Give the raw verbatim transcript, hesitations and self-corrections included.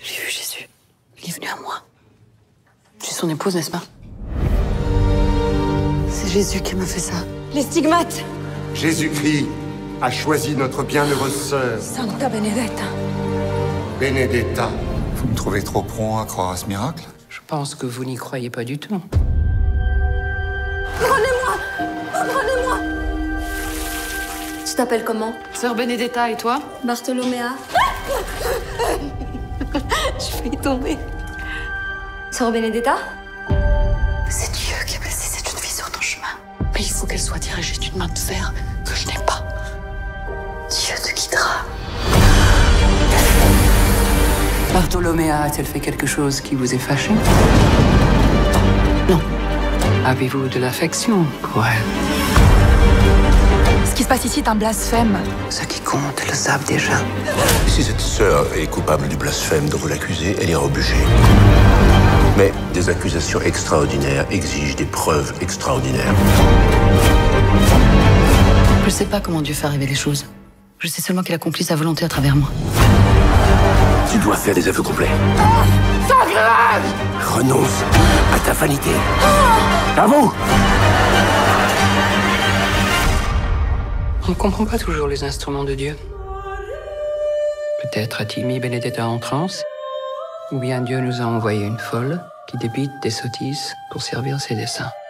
J'ai vu Jésus. Il est venu à moi. Je suis son épouse, n'est-ce pas? C'est Jésus qui m'a fait ça. Les stigmates. Jésus-Christ a choisi notre bienheureuse sœur. Santa Benedetta. Benedetta. Vous me trouvez trop prompt à croire à ce miracle? Je pense que vous n'y croyez pas du tout. Prenez-moi! Prenez-moi! Tu t'appelles comment? Sœur Benedetta, et toi? Bartholoméa. Je vais y tomber. Sœur Benedetta? C'est Dieu qui a placé cette jeune fille sur ton chemin. Mais il faut qu'elle soit dirigée d'une main de fer que je n'ai pas. Dieu te guidera. Bartholoméa a-t-elle fait quelque chose qui vous ait fâché? Non. Avez-vous de l'affection pour elle? Ce qui se passe ici est un blasphème. Ceux qui comptent le savent déjà. Si cette sœur est coupable du blasphème dont vous l'accusez, elle ira au bûcher. Mais des accusations extraordinaires exigent des preuves extraordinaires. Je ne sais pas comment Dieu fait arriver les choses. Je sais seulement qu'il accomplit sa volonté à travers moi. Tu dois faire des aveux complets. Renonce à ta vanité. À vous! On ne comprend pas toujours les instruments de Dieu. Peut-être a-t-il mis Benedetta en transe, ou bien Dieu nous a envoyé une folle qui débite des sottises pour servir ses desseins.